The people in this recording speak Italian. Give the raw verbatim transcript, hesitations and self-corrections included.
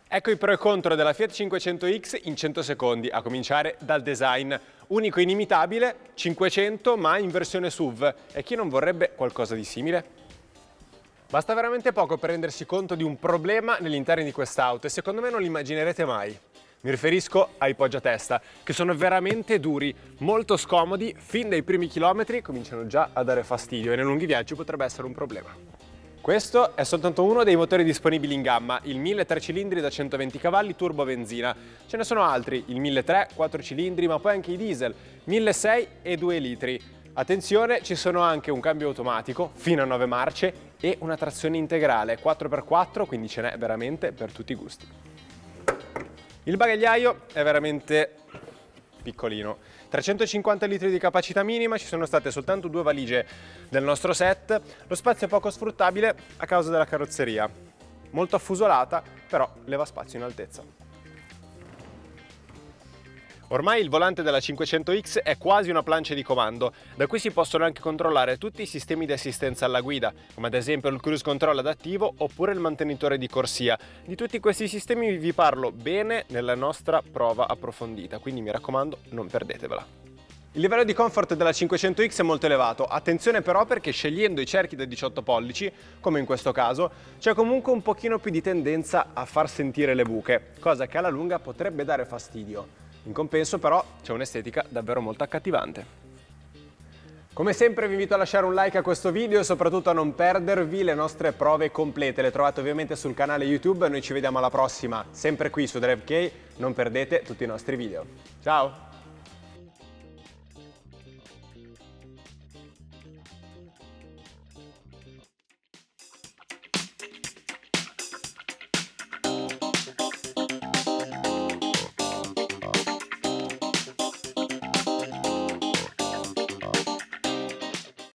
Ecco i pro e contro della Fiat cinquecento X in cento secondi, a cominciare dal design. Unico e inimitabile, cinquecento ma in versione S U V. E chi non vorrebbe qualcosa di simile? Basta veramente poco per rendersi conto di un problema negli interni di quest'auto e secondo me non l'immaginerete mai. Mi riferisco ai poggiatesta, che sono veramente duri, molto scomodi, fin dai primi chilometri cominciano già a dare fastidio e nei lunghi viaggi potrebbe essere un problema. Questo è soltanto uno dei motori disponibili in gamma, il mille tre cilindri da centoventi cavalli turbo benzina. Ce ne sono altri, il mille tre, quattro cilindri, ma poi anche i diesel, mille sei e due litri. Attenzione, ci sono anche un cambio automatico fino a nove marce e una trazione integrale quattro per quattro, quindi ce n'è veramente per tutti i gusti. Il bagagliaio è veramente piccolino, trecentocinquanta litri di capacità minima, ci sono state soltanto due valigie del nostro set, lo spazio è poco sfruttabile a causa della carrozzeria, molto affusolata, però leva spazio in altezza. Ormai il volante della cinquecento X è quasi una plancia di comando, da cui si possono anche controllare tutti i sistemi di assistenza alla guida, come ad esempio il cruise control adattivo oppure il mantenitore di corsia. Di tutti questi sistemi vi parlo bene nella nostra prova approfondita, quindi mi raccomando non perdetevela. Il livello di comfort della cinquecento X è molto elevato, attenzione però perché scegliendo i cerchi da diciotto pollici, come in questo caso, c'è comunque un pochino più di tendenza a far sentire le buche, cosa che alla lunga potrebbe dare fastidio. In compenso però c'è un'estetica davvero molto accattivante. Come sempre vi invito a lasciare un like a questo video e soprattutto a non perdervi le nostre prove complete. Le trovate ovviamente sul canale YouTube e noi ci vediamo alla prossima, sempre qui su DriveK. Non perdete tutti i nostri video. Ciao!